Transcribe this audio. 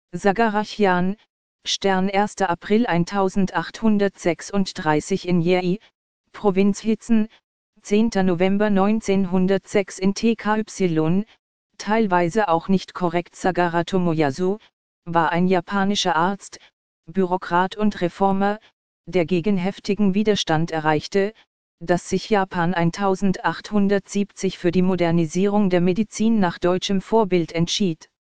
Sagarachian, Stern 1. April 1836 in Jeri, Provinz Hizen, 10. November 1906 in TKY, teilweise auch nicht korrekt. Sagara Tomoyasu, war ein japanischer Arzt, Bürokrat und Reformer, der gegen heftigen Widerstand erreichte, dass sich Japan 1870 für die Modernisierung der Medizin nach deutschem Vorbild entschied.